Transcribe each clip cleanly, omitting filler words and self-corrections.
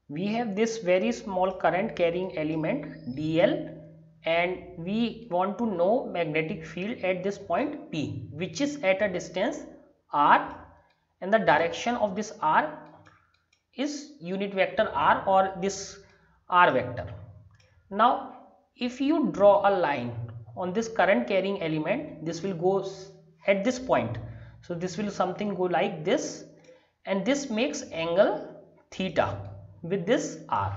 we have this very small current carrying element dl, and we want to know magnetic field at this point P, which is at a distance r, and the direction of this r is unit vector r, or this r vector. Now if you draw a line on this current carrying element, this will go at this point, so this will something go like this, and this makes angle theta with this r.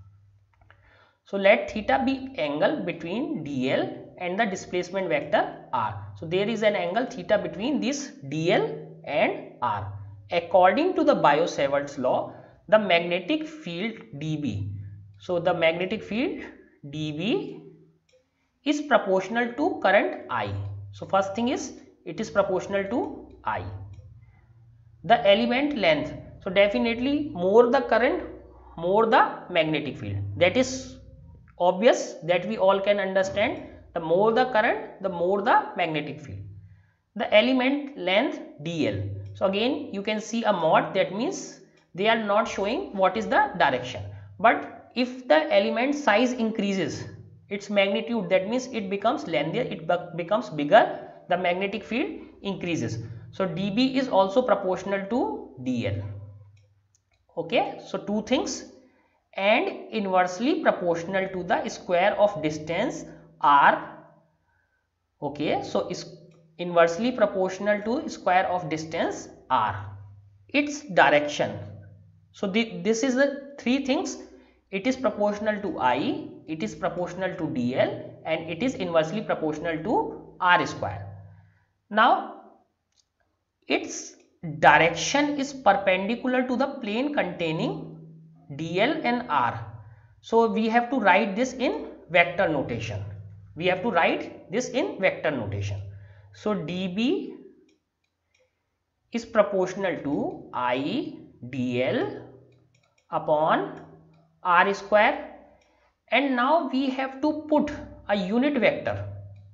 So let theta be angle between dl and the displacement vector r. So there is an angle theta between this dl and r. According to the Biot-Savart's law, the magnetic field dB, so the magnetic field dB is proportional to current I. So first thing is it is proportional to I. The element length, so definitely more the current, more the magnetic field. That is obvious, that we all can understand. The more the current, the more the magnetic field. The element length dl, so again you can see a mod, that means they are not showing what is the direction. But if the element size increases its magnitude, that means it becomes lengthier, it becomes bigger, the magnetic field increases. So dB is also proportional to dl. Okay, so two things, and inversely proportional to the square of distance r. Okay, so is inversely proportional to square of distance r. Its direction, so this is the three things. It is proportional to I, it is proportional to dl, and it is inversely proportional to r square. Now its direction is perpendicular to the plane containing dl and r. So we have to write this in vector notation. We have to write this in vector notation. So dB is proportional to I dl upon r square, and now we have to put a unit vector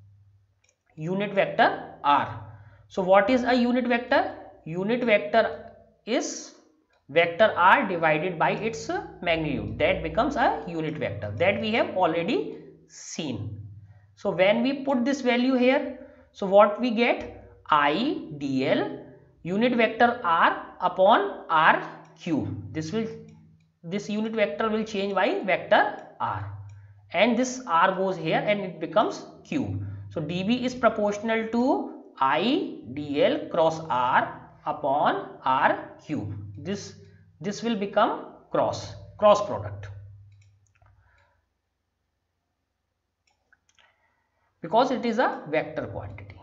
r. So what is a unit vector? Unit vector is vector r divided by its magnitude, that becomes a unit vector, that we have already seen. So when we put this value here, so what we get? I dl unit vector r upon r cube. This unit vector will change by vector r, and this r goes here and it becomes cube. So dB is proportional to I dl cross r upon r cube. This will become cross product, because it is a vector quantity.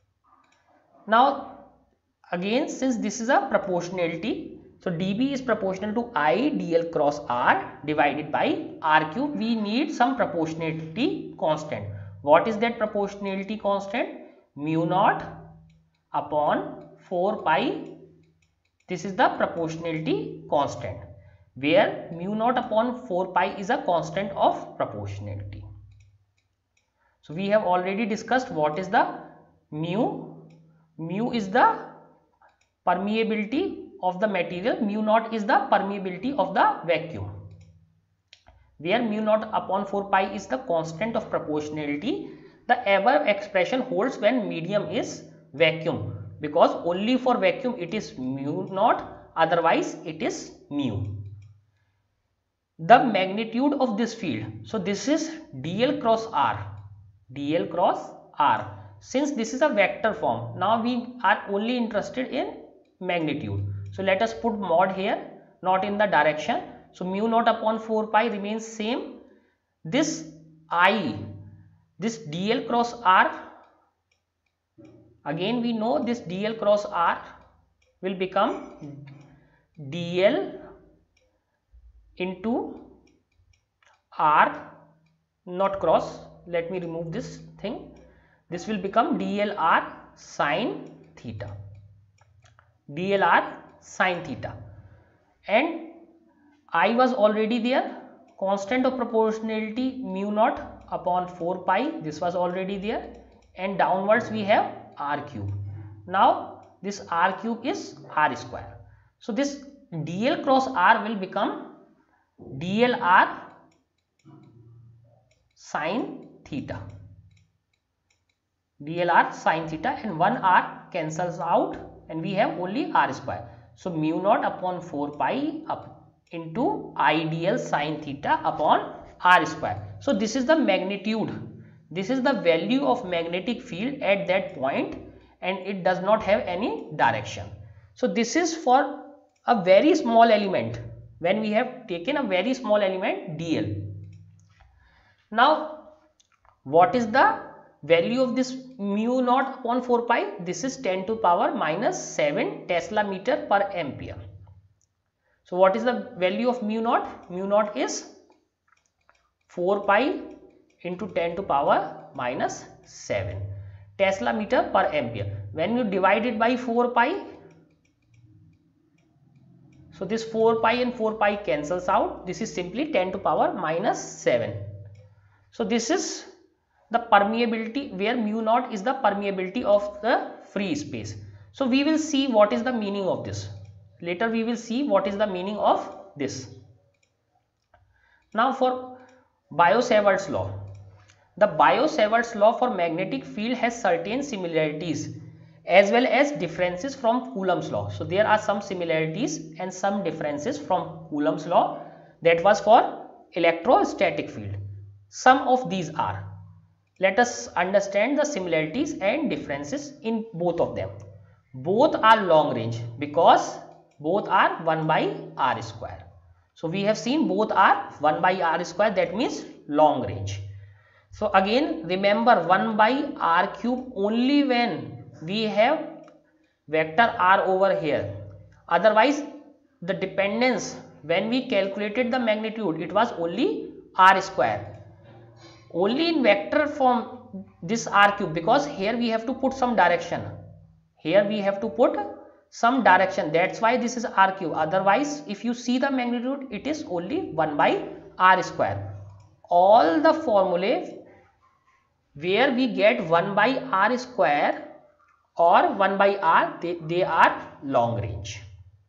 Now again, since this is a proportionality, so dB is proportional to I dl cross r divided by r cube. We need some proportionality constant. What is that proportionality constant? Mu naught upon 4 pi. This is the proportionality constant, where mu naught upon 4 pi is a constant of proportionality. So we have already discussed what is the mu. Mu is the permeability of the material, mu naught is the permeability of the vacuum, where mu naught upon 4 pi is the constant of proportionality. The above expression holds when medium is vacuum, because only for vacuum it is mu naught, otherwise it is mu. The magnitude of this field, so this is dl cross r. Since this is a vector form, now we are only interested in magnitude. So let us put mod here, not in the direction. So mu naught upon 4 pi remains same. This I, this dl cross r, again we know this dl cross r will become dl into r, not cross, let me remove this thing. This will become dlr sine theta, and I was already there. Constant of proportionality mu naught upon 4 pi, this was already there, and downwards we have r cube. Now this r cube is r square. So this dl cross r will become dl r sin theta, dl r sin theta, and 1 r cancels out and we have only r square. So mu naught upon 4 pi up into I dl sin theta upon r square. So this is the magnitude, this is the value of magnetic field at that point, and it does not have any direction. So this is for a very small element, when we have taken a very small element dl. Now what is the value of this mu naught upon 4 pi? This is 10 to power minus 7 Tesla meter per ampere. So what is the value of mu naught? Mu naught is 4 pi into 10 to power minus 7 Tesla meter per ampere. When you divide it by 4 pi, so this 4 pi and 4 pi cancels out, this is simply 10 to power minus 7. So this is the permeability, where mu naught is the permeability of the free space. So we will see what is the meaning of this. Later we will see what is the meaning of this. Now for Biot-Savart's law. The Biot-Savart's law for magnetic field has certain similarities as well as differences from Coulomb's law. So there are some similarities and some differences from Coulomb's law. That was for electrostatic field. Some of these are. Let us understand the similarities and differences in both of them. Both are long range because both are 1 by r square. So we have seen both are 1 by r square, that means long range. So again remember 1 by r cube only when we have vector r over here. Otherwise the dependence, when we calculated the magnitude, it was only r square. Only in vector form this r cube, because here we have to put some direction. Here we have to put some direction, that's why this is r cube. Otherwise if you see the magnitude, it is only 1 by r square. All the formulae where we get 1 by r square or 1 by r, they are long range.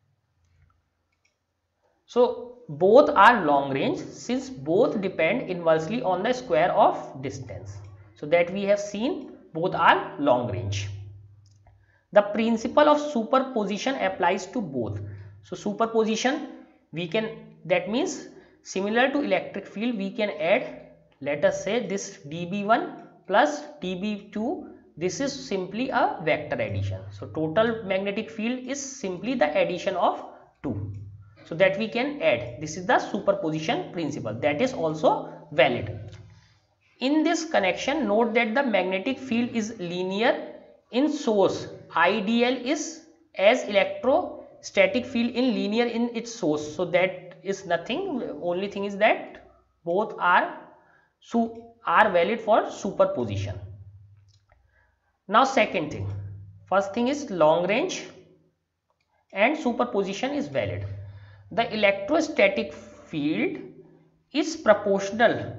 So both are long range since both depend inversely on the square of distance. So that we have seen both are long range. The principle of superposition applies to both. So superposition, we can, that means similar to electric field, we can add, let us say this dB1 plus dB2, this is simply a vector addition. So total magnetic field is simply the addition of 2. So that we can add. This is the superposition principle, that is also valid. In this connection, note that the magnetic field is linear in source. IDL is as electrostatic field in linear in its source. So that is nothing. Only thing is that both are valid for superposition. Now second thing. First thing is long range and superposition is valid. The electrostatic field is proportional.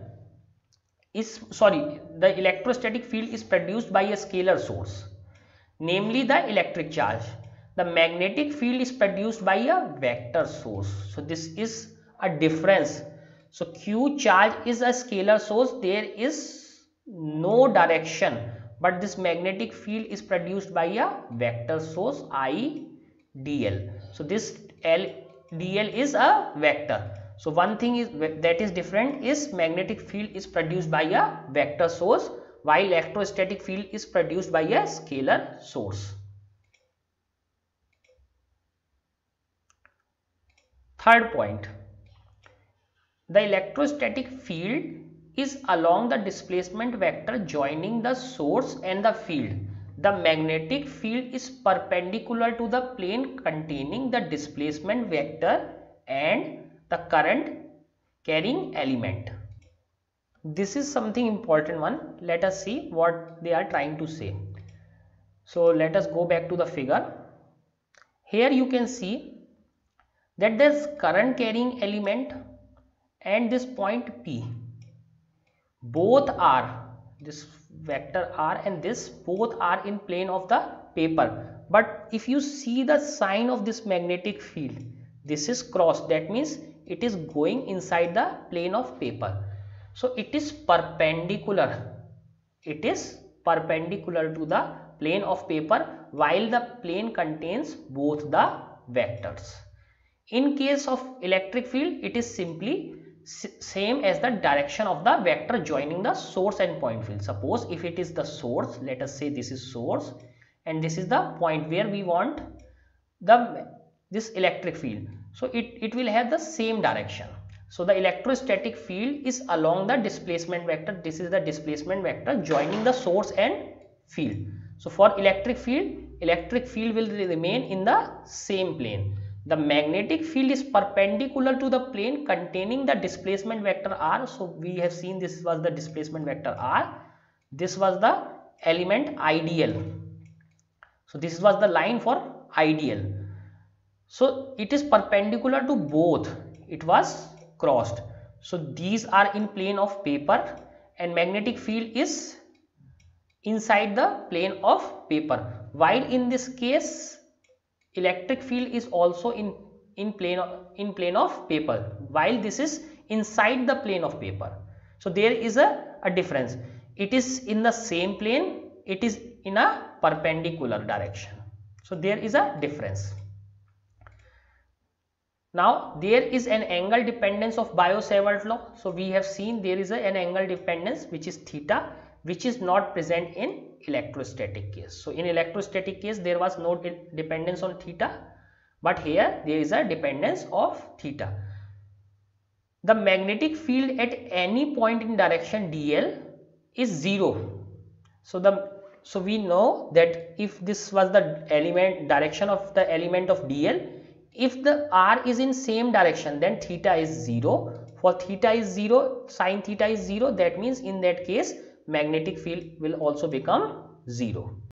The electrostatic field is produced by a scalar source, namely the electric charge. The magnetic field is produced by a vector source. So this is a difference. So Q charge is a scalar source, there is no direction, but this magnetic field is produced by a vector source I dl. So this dl is a vector. So one thing is that is different is magnetic field is produced by a vector source, while electrostatic field is produced by a scalar source. Third point, the electrostatic field is along the displacement vector joining the source and the field. The magnetic field is perpendicular to the plane containing the displacement vector and the current carrying element. This is something important one. Let us see what they are trying to say. So let us go back to the figure. Here you can see that this current carrying element and this point P, both are, this vector r and this both are in plane of the paper. But if you see the sign of this magnetic field, this is cross, that means it is going inside the plane of paper. So it is perpendicular. It is perpendicular to the plane of paper while the plane contains both the vectors. In case of electric field, it is simply same as the direction of the vector joining the source and point field. Suppose if it is the source, let us say this is source and this is the point where we want this electric field. So it will have the same direction. So the electrostatic field is along the displacement vector. This is the displacement vector joining the source and field. So for electric field will remain in the same plane. The magnetic field is perpendicular to the plane containing the displacement vector r. So we have seen this was the displacement vector r. This was the element ideal. So this was the line for ideal. So it is perpendicular to both. It was crossed. So these are in plane of paper and magnetic field is inside the plane of paper. While in this case electric field is also in plane of paper, while this is inside the plane of paper. So there is a difference. It is in the same plane, it is in a perpendicular direction. So there is a difference. Now there is an angle dependence of Biot-Savart law. So we have seen there is an angle dependence which is theta, which is not present in electrostatic case. So in electrostatic case there was no dependence on theta, but here there is a dependence of theta. The magnetic field at any point in direction dl is 0. So we know that if this was the direction of the element of dl, if the r is in same direction, then theta is 0. For theta is 0, sin theta is 0, that means in that case magnetic field will also become 0.